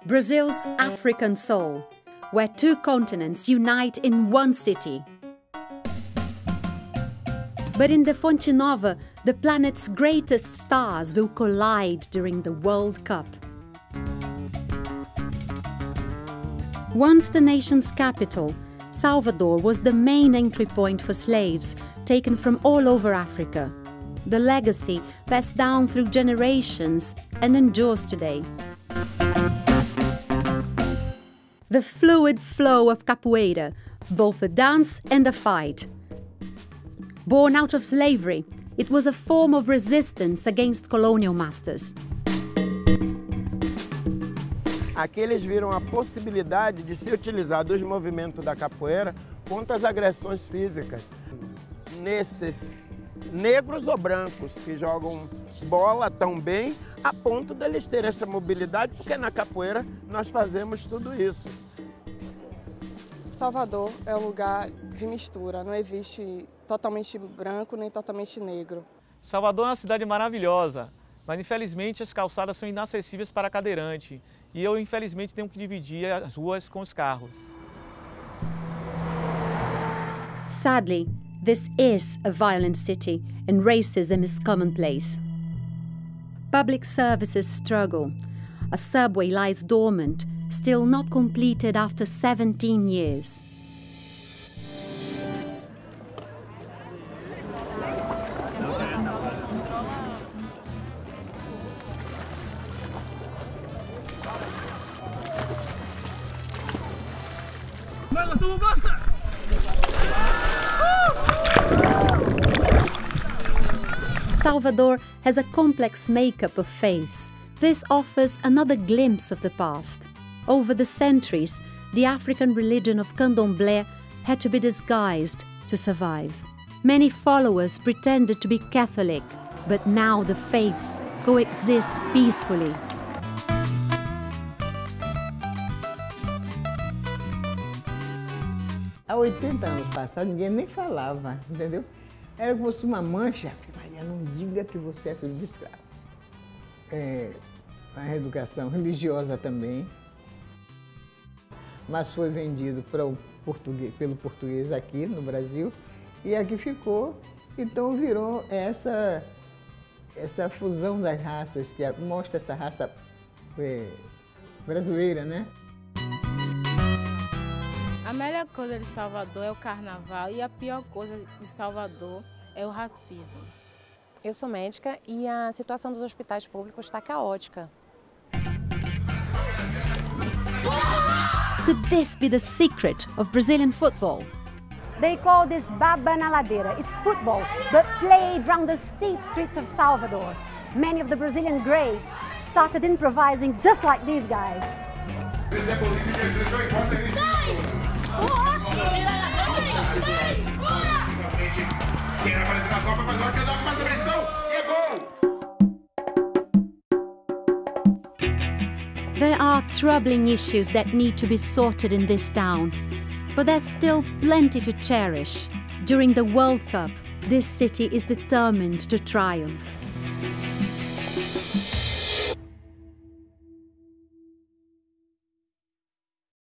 Brazil's African soul, where two continents unite in one city. But in the Fonte Nova, the planet's greatest stars will collide during the World Cup. Once the nation's capital, Salvador was the main entry point for slaves taken from all over Africa. The legacy passed down through generations and endures today. The fluid flow of capoeira, both a dance and a fight. Born out of slavery, it was a form of resistance against colonial masters. Aqui eles viram a possibilidade de se utilizar dos movimentos da capoeira contra as agressões físicas. Nesses negros ou brancos que jogam bola tão bem, a ponto deles terem essa mobilidade, porque na capoeira nós fazemos tudo isso. Salvador é um lugar de mistura, não existe totalmente branco nem totalmente negro. Salvador é uma cidade maravilhosa, mas infelizmente as calçadas são inacessíveis para cadeirante e eu infelizmente tenho que dividir as ruas com os carros. Sadly, this is a violent city and racism is commonplace. Public services struggle. A subway lies dormant, still not completed after 17 years. Salvador has a complex makeup of faiths. This offers another glimpse of the past. Over the centuries, the African religion of Candomblé had to be disguised to survive. Many followers pretended to be Catholic, but now the faiths coexist peacefully. Há 80 anos passados, ninguém nem falava, entendeu? Era como se fosse uma mancha. Maria, não diga que você é filho de escravo. A educação religiosa também, mas foi vendido pelo português aqui no Brasil e aqui ficou. Então virou essa fusão das raças, que mostra essa raça brasileira, né? A melhor coisa de Salvador é o carnaval e a pior coisa de Salvador é o racismo. Eu sou médica e a situação dos hospitais públicos está caótica. Could this be the secret of Brazilian football? They call this Baba na Ladeira. It's football, but played round the steep streets of Salvador. Many of the Brazilian greats started improvising just like these guys. There are troubling issues that need to be sorted in this town, but there's still plenty to cherish. During the World Cup, this city is determined to triumph.